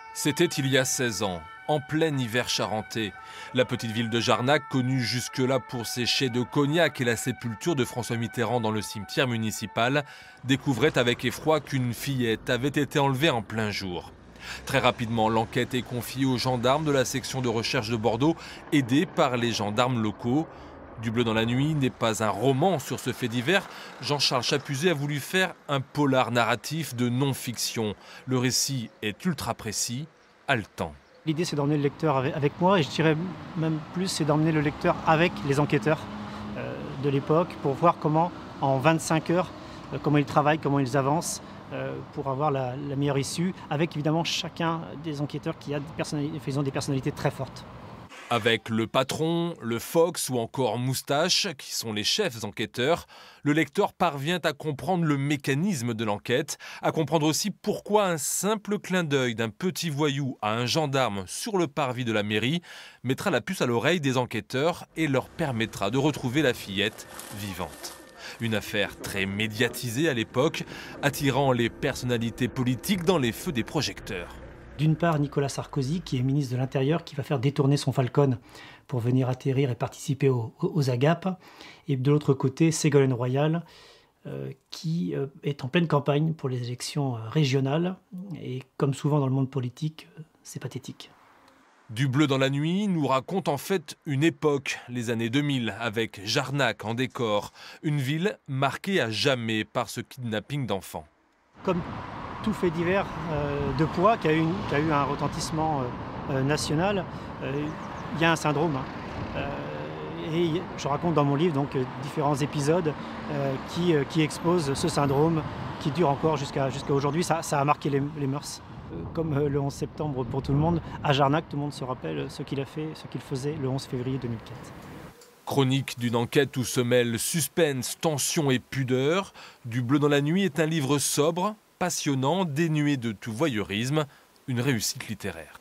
C'était il y a 16 ans, en plein hiver charentais. La petite ville de Jarnac, connue jusque-là pour ses chais de cognac et la sépulture de François Mitterrand dans le cimetière municipal, découvrait avec effroi qu'une fillette avait été enlevée en plein jour. Très rapidement, l'enquête est confiée aux gendarmes de la section de recherche de Bordeaux, aidés par les gendarmes locaux. Du bleu dans la nuit n'est pas un roman sur ce fait divers. Jean-Charles Chapuzet a voulu faire un polar narratif de non-fiction. Le récit est ultra précis, haletant. L'idée, c'est d'emmener le lecteur avec moi, et je dirais même plus, c'est d'emmener le lecteur avec les enquêteurs de l'époque pour voir comment, en 25 heures, comment ils travaillent, comment ils avancent, pour avoir la meilleure issue, avec évidemment chacun des enquêteurs qui a faisant des personnalités très fortes. Avec le patron, le Fox ou encore Moustache, qui sont les chefs enquêteurs, le lecteur parvient à comprendre le mécanisme de l'enquête, à comprendre aussi pourquoi un simple clin d'œil d'un petit voyou à un gendarme sur le parvis de la mairie mettra la puce à l'oreille des enquêteurs et leur permettra de retrouver la fillette vivante. Une affaire très médiatisée à l'époque, attirant les personnalités politiques dans les feux des projecteurs. D'une part, Nicolas Sarkozy, qui est ministre de l'Intérieur, qui va faire détourner son Falcon pour venir atterrir et participer aux agapes. Et de l'autre côté, Ségolène Royal, qui est en pleine campagne pour les élections régionales. Et comme souvent dans le monde politique, c'est pathétique. Du bleu dans la nuit nous raconte en fait une époque, les années 2000, avec Jarnac en décor. Une ville marquée à jamais par ce kidnapping d'enfants. Comme tout fait divers de poids qui a eu un retentissement national, il y a un syndrome. Et je raconte dans mon livre donc, différents épisodes qui exposent ce syndrome qui dure encore jusqu'à aujourd'hui. Ça a marqué les mœurs. Comme le 11 septembre pour tout le monde, à Jarnac, tout le monde se rappelle ce qu'il a fait, ce qu'il faisait le 11 février 2004. Chronique d'une enquête où se mêlent suspense, tension et pudeur, Du bleu dans la nuit est un livre sobre, passionnant, dénué de tout voyeurisme, une réussite littéraire.